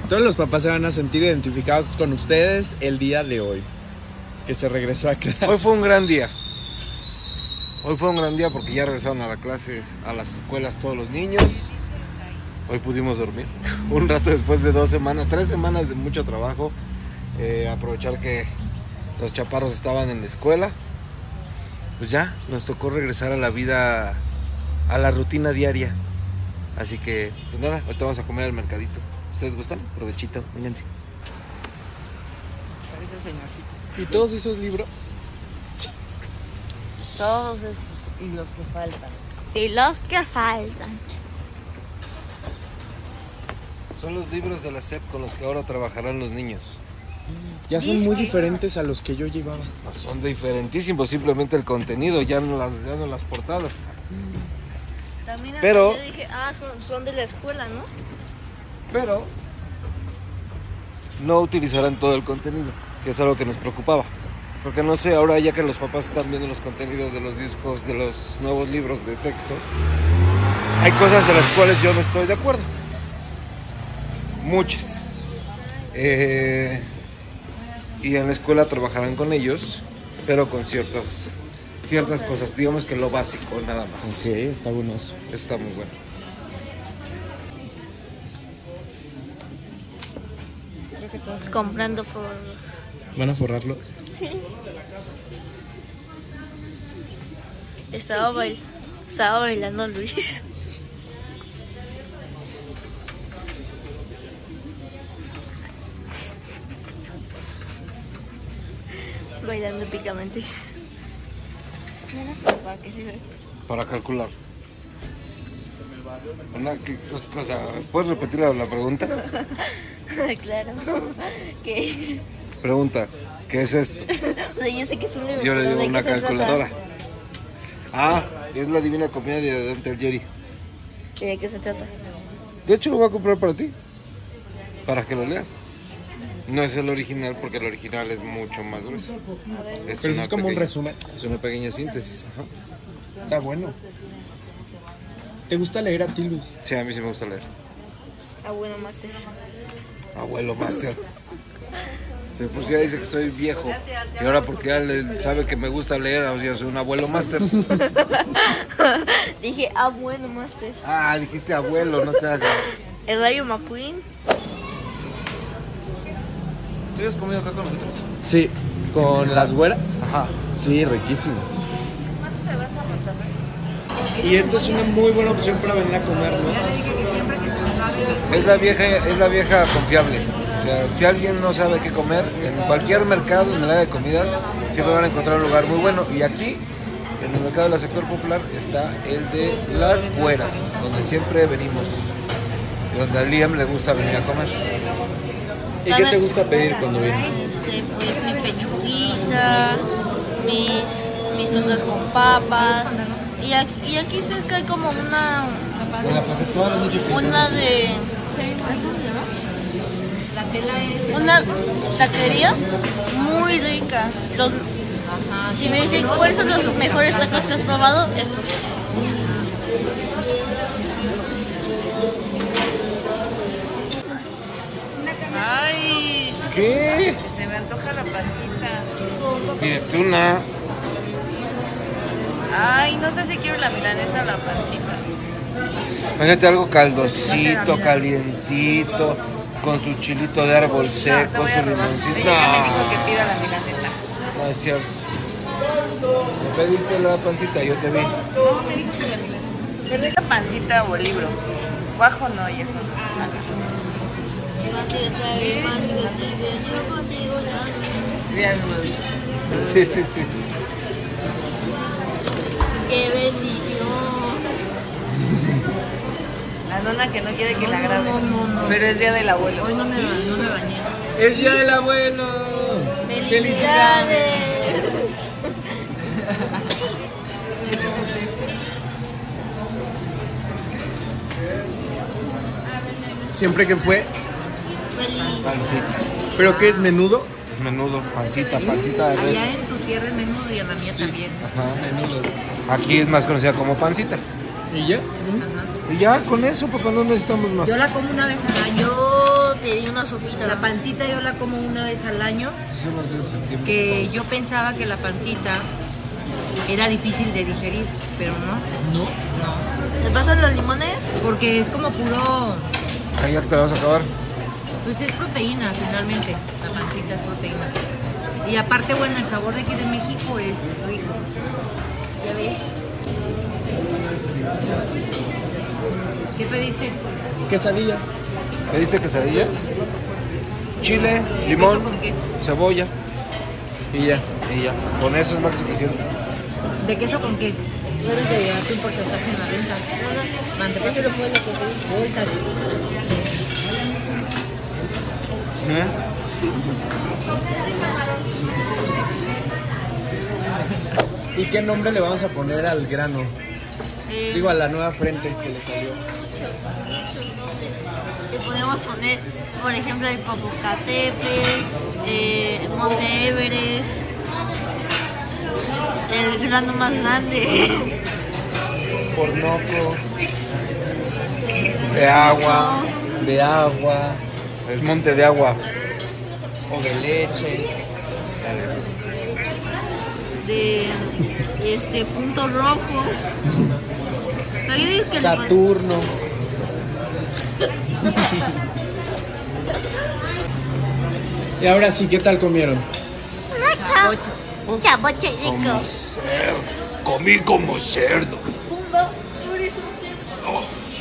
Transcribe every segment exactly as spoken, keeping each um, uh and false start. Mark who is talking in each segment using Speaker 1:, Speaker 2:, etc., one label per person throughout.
Speaker 1: Todos los papás se van a sentir identificados con ustedes el día de hoy, que se regresó a clase.
Speaker 2: Hoy fue un gran día. Hoy fue un gran día porque ya regresaron a las clases, a las escuelas todos los niños. Hoy pudimos dormir un rato después de dos semanas, tres semanas de mucho trabajo. Eh, aprovechar que los chaparros estaban en la escuela. Pues ya, nos tocó regresar a la vida, a la rutina diaria. Así que, pues nada, ahorita vamos a comer al mercadito. ¿Ustedes gustan? Provechito, vénganse.
Speaker 3: Parece señorcito.
Speaker 1: ¿Y todos esos libros?
Speaker 3: Todos estos y los que faltan.
Speaker 4: Y los que faltan.
Speaker 2: Son los libros de la S E P con los que ahora trabajarán los niños.
Speaker 1: Ya son muy diferentes a los que yo llevaba.
Speaker 2: No, son diferentísimos, simplemente el contenido, ya no las, ya no las portadas.
Speaker 4: También
Speaker 2: Pero-
Speaker 4: yo dije, ah, son, son de la escuela, ¿no?
Speaker 2: Pero no utilizarán todo el contenido, que es algo que nos preocupaba. Porque no sé, ahora ya que los papás están viendo los contenidos de los discos, de los nuevos libros de texto, hay cosas de las cuales yo no estoy de acuerdo. Muchas. Eh, y en la escuela trabajarán con ellos, pero con ciertas, ciertas cosas, digamos que lo básico, nada más.
Speaker 1: Sí, está bueno eso.
Speaker 2: Eso está muy bueno.
Speaker 4: Comprando por...
Speaker 1: ¿Van a forrarlos?
Speaker 4: Sí. Estaba, bail... Estaba bailando Luis. Bailando épicamente. Mira, para que sirve.
Speaker 2: Para calcular. Una, ¿qué cosa? ¿Puedes repetir la, la pregunta?
Speaker 4: Claro. ¿Qué es?
Speaker 2: Pregunta, ¿qué es esto?
Speaker 4: O sea, yo sé que es un libro.
Speaker 2: Yo le
Speaker 4: pero
Speaker 2: digo
Speaker 4: ¿de
Speaker 2: una
Speaker 4: qué se trata?
Speaker 2: calculadora. Ah, es la Divina Comedia de Dante Alighieri.
Speaker 4: ¿Y de qué se trata?
Speaker 2: De hecho lo voy a comprar para ti, para que lo leas. No es el original porque el original es mucho más grueso. Es
Speaker 1: Pero eso
Speaker 2: una
Speaker 1: es como un
Speaker 2: pequeña-
Speaker 1: resumen.
Speaker 2: Es una pequeña síntesis. Ajá.
Speaker 1: Está bueno. ¿Te gusta leer a ti, Luis?
Speaker 2: Sí, a mí sí me gusta leer.
Speaker 4: Ah, bueno, Master.
Speaker 2: Abuelo Master. Sí, pues ya dice que estoy viejo. Y ahora porque ya le sabe que me gusta leer, ahora ya soy un abuelo Master.
Speaker 4: Dije, ah, bueno, Master.
Speaker 2: Ah, dijiste abuelo, no te hagas.
Speaker 4: El Rayo McQueen.
Speaker 2: ¿Tú has comido acá con nosotros?
Speaker 1: Sí. ¿Con las güeras?
Speaker 2: Ajá.
Speaker 1: Sí, riquísimo. Y esto es una muy buena opción para venir a comer, ¿no?
Speaker 2: Es la vieja, es la vieja confiable. O sea, si alguien no sabe qué comer, en cualquier mercado, en el área de comidas, siempre van a encontrar un lugar muy bueno. Y aquí, en el mercado del sector popular, está el de Las Güeras, donde siempre venimos. Y donde a Liam le gusta venir a comer.
Speaker 1: ¿Y qué te gusta pedir cuando vienes?
Speaker 4: Este, pues mi pechuguita, mis, mis tortas con papas. Y aquí, y aquí cerca hay como una,
Speaker 2: Me la pasé toda la noche pensando.
Speaker 4: una de... Una taquería muy rica. Los, si me dicen cuáles son los mejores tacos que has probado, estos.
Speaker 3: Ay,
Speaker 2: ¿Qué?
Speaker 3: se me antoja la pancita.
Speaker 2: Pídete una.
Speaker 3: Ay, no sé si quiero la milanesa o la pancita.
Speaker 2: Fíjate algo caldosito, calientito, con su chilito de árbol
Speaker 3: No, te
Speaker 2: seco,
Speaker 3: voy
Speaker 2: su
Speaker 3: a robar.
Speaker 2: limoncito.
Speaker 3: Ella ya me dijo
Speaker 2: No,
Speaker 3: que pida la milanesa.
Speaker 2: no es cierto. Me pediste la pancita, yo te vi.
Speaker 3: No, me dijo que la milanesa. ¿Te rica pancita o libro? Guajo no, y eso. Bien,
Speaker 2: Sí, sí, sí.
Speaker 4: ¡Qué bendición!
Speaker 3: la nona que no quiere que la grabe. Pero es día del abuelo. Hoy no me, no me bañé.
Speaker 1: ¡Es día del abuelo!
Speaker 4: ¡Felicidades!
Speaker 1: ¿Siempre que fue?
Speaker 4: Feliz.
Speaker 2: Pancita.
Speaker 1: ¿Pero qué es, menudo?
Speaker 2: Menudo, pancita, pancita de res.
Speaker 3: Allá en tu tierra es menudo y en la mía también.
Speaker 2: Ajá.
Speaker 1: Menudo.
Speaker 2: Aquí es más conocida como pancita.
Speaker 1: ¿Y ya?
Speaker 2: Y ya con eso, papá, no necesitamos más.
Speaker 3: Yo la como una vez al año.
Speaker 4: Yo pedí unos sopita.
Speaker 5: La pancita yo la como una vez al año,
Speaker 2: Son los días de septiembre.
Speaker 5: que yo pensaba que la pancita era difícil de digerir, pero no.
Speaker 1: ¿No?
Speaker 5: No,
Speaker 4: ¿Te pasan los limones?
Speaker 5: porque es como puro,
Speaker 2: Ay, ya te la vas a acabar.
Speaker 5: pues es proteína finalmente, la pancita es proteína. Y aparte, bueno, el sabor de aquí de México es rico.
Speaker 4: Ya ves.
Speaker 5: ¿Qué pediste?
Speaker 1: Quesadilla.
Speaker 2: ¿Pediste quesadillas? Chile,
Speaker 5: ¿Y
Speaker 2: limón,
Speaker 5: queso con qué?
Speaker 2: cebolla
Speaker 1: Y ya.
Speaker 2: y ya. Con eso es más que suficiente.
Speaker 5: ¿De queso con qué? Debes de llevarte un porcentaje en la venta. Mande, pues se lo puedes pedir.
Speaker 1: ¿Y qué nombre le vamos a poner al grano?
Speaker 4: Eh,
Speaker 1: Digo, a la nueva frente que le salió.
Speaker 4: muchos, muchos nombres. Le podemos poner, por ejemplo, el Popocatépetl, eh, Monte Everest, el grano más grande.
Speaker 1: Ornoco,
Speaker 2: De agua,
Speaker 1: de agua
Speaker 2: el monte de agua.
Speaker 1: o de leche.
Speaker 4: De este punto rojo. Pero yo digo que le pon-
Speaker 1: Saturno. Y ahora sí, ¿qué tal comieron?
Speaker 4: Chaboche rico.
Speaker 2: Como cerdo. Comí como cerdo.
Speaker 4: Pumba, tú eres un cerdo.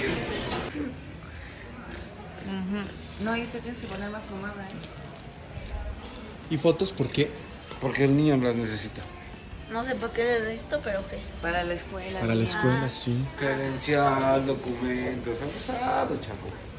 Speaker 3: No, y usted tienes que poner más pomada, ¿eh?
Speaker 1: ¿Y fotos por qué?
Speaker 2: Porque el niño las necesita.
Speaker 4: No sé por qué necesito, pero ok.
Speaker 3: Para la escuela.
Speaker 1: Para la
Speaker 3: niña.
Speaker 1: escuela, sí.
Speaker 2: Credencial, documentos, abusado, chavo.